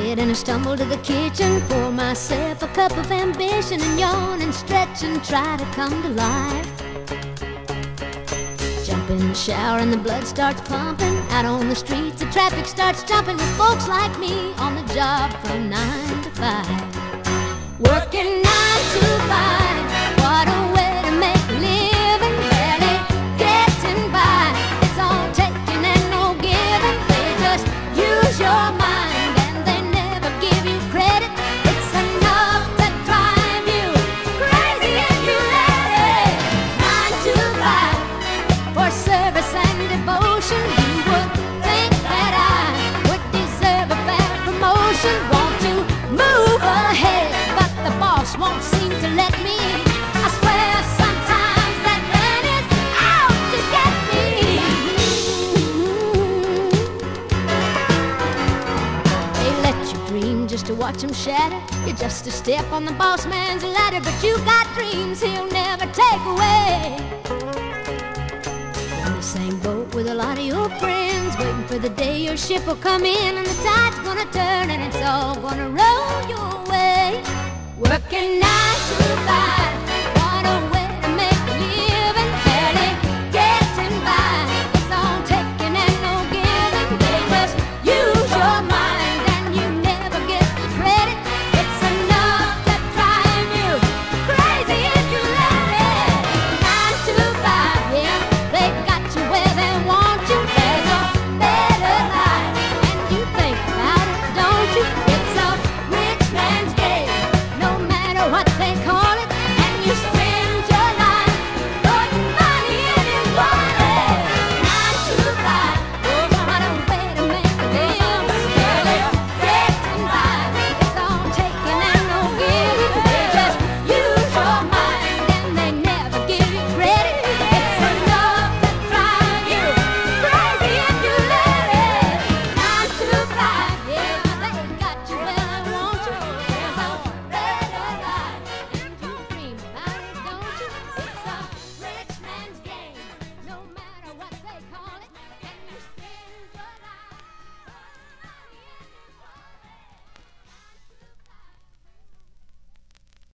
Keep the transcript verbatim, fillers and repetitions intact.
get and I stumble to the kitchen, pour myself a cup of ambition and yawn and stretch and try to come to life. Jump in the shower and the blood starts pumping. Out on the streets the traffic starts jumping with folks like me on the job from nine to five. Working nine to five, what a way to make a living. Barely getting by, it's all taking and no giving. They just use your mind and they never give you credit. It's enough to drive you crazy if you let it. Nine to five, for service and devotion. You would think that I would deserve a fair promotion. Want to move ahead, but the boss won't seem to let me. I swear sometimes that man is out to get me. They let you dream just to watch him shatter. You're just a step on the boss man's ladder, but you got dreams he'll never take away. In the same boat with a lot of your friends, waiting for the day your ship will come in and the tide's gonna turn and it's all gonna roll your way. Working nine to five,